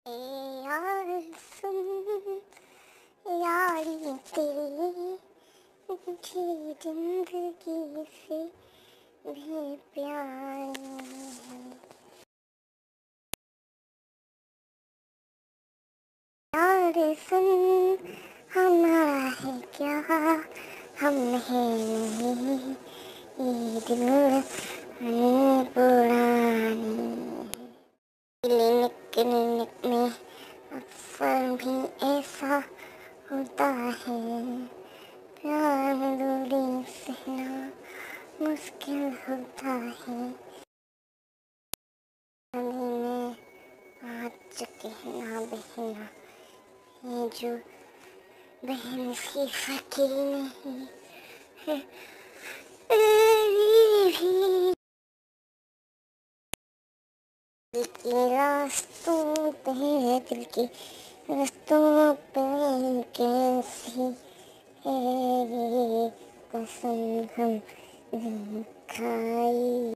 ए यार सुन, यारी तेरी मुझे जिंदगी से भी प्यारी है। यार सुन, हमारा है क्या, हम हैं नहीं, ये दिल हमें पुरानी। क्लिनिक में अक्सर भी ऐसा होता है, प्यार में दूरी सहना मुश्किल होता है। नदी में आज कहना बहना, ये जो बहन सी सकी नहीं है भी। दिल के रास्तों पे, दिल के रास्तों पे कैसी है ये कसम हम नहीं खाई।